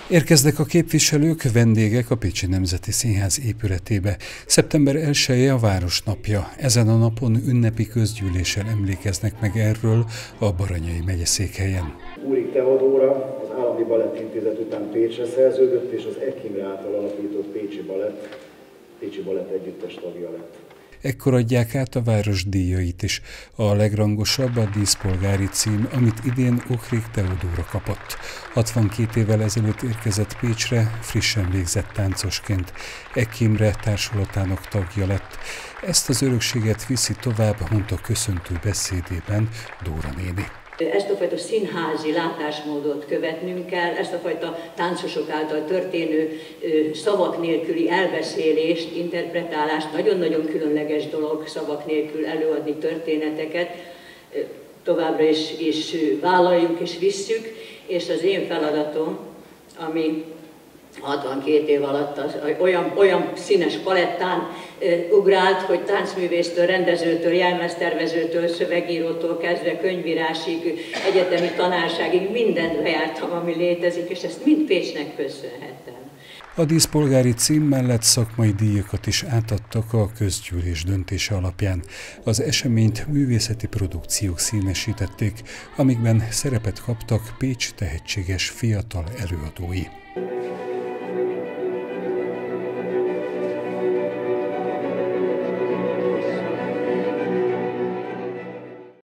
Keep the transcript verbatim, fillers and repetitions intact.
Érkeznek a képviselők, vendégek a Pécsi Nemzeti Színház épületébe. szeptember elseje a Városnapja. Ezen a napon ünnepi közgyűléssel emlékeznek meg erről a Baranyai megyeszékhelyen. Úrik Teodóra az Állami Balettintézet után Pécsre szerződött, és az Eck Imre által alapított Pécsi Balett, Pécsi Balett együttes tagja lett. Ekkor adják át a város díjait is. A legrangosabb a díszpolgári cím, amit idén Uhrik Teodóra kapott. hatvankét évvel ezelőtt érkezett Pécsre, frissen végzett táncosként. Eck Imre társulatának tagja lett. Ezt az örökséget viszi tovább, mondta köszöntő beszédében Dóra néni. Ezt a fajta színházi látásmódot követnünk kell, ezt a fajta táncosok által történő szavak nélküli elbeszélést, interpretálást, nagyon-nagyon különleges dolog szavak nélkül előadni történeteket, továbbra is, is vállaljuk és visszük, és az én feladatom, ami hatvankét év alatt az, olyan, olyan színes palettán e, ugrált, hogy táncművésztől, rendezőtől, jelmeztervezőtől, szövegírótól kezdve könyvírásig, egyetemi tanárságig mindent bejártam, ami létezik, és ezt mind Pécsnek köszönhetem. A díszpolgári cím mellett szakmai díjakat is átadtak a közgyűlés döntése alapján. Az eseményt művészeti produkciók színesítették, amikben szerepet kaptak Pécs tehetséges fiatal előadói.